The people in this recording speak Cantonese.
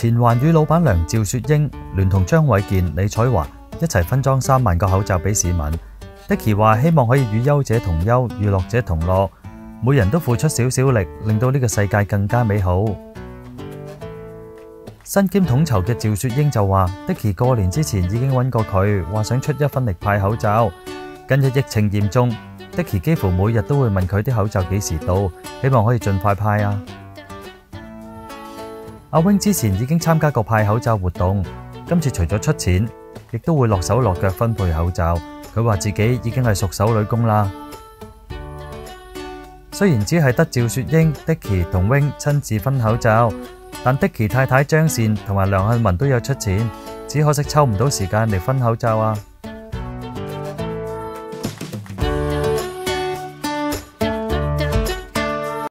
前環宇老闆娘趙雪英聯同張衛健、李彩華一齊分裝3萬個口罩俾市民。Dicky 話希望可以與憂者同憂，與樂者同樂，每人都付出少少力，令到呢個世界更加美好。身兼統籌嘅趙雪英就話 Dicky 過年之前已經揾過佢，話想出一分力派口罩。近日疫情嚴重，Dicky 幾乎每日都會問佢啲口罩幾時到，希望可以盡快派啊。阿 wing 之前已經參加過派口罩活動，今次除咗出錢，亦都會落手落腳分配口罩。佢話自己已經係熟手女工啦。雖然只係得趙雪英、Dicky 同 wing 親自分口罩，但 Dicky 太太張善同埋梁漢文都有出錢，只可惜抽唔到時間嚟分口罩啊。